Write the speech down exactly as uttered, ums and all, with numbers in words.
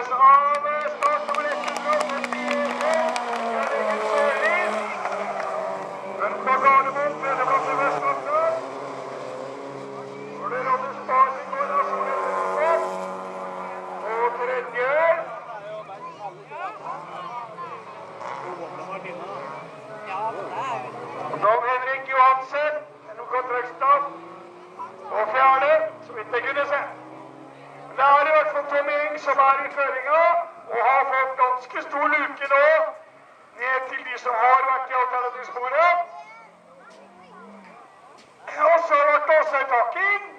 Føres av start nummer ett hundre og førtifire. Jørgen Sørlin. Vent på Gardermoen, tredjeplassen ved starten. Når det rådde sparing og nasjon etter og tredje. Tom Henrik Johansen, noe kontraktstaff. Og fjerde, så vidt jeg kunne se. Det er i hvert fall Tom Eng som er i føringa, og har fått ganske stor luke nå, ned til de som har vært i alternativsporet. Og så har det vært også i taking.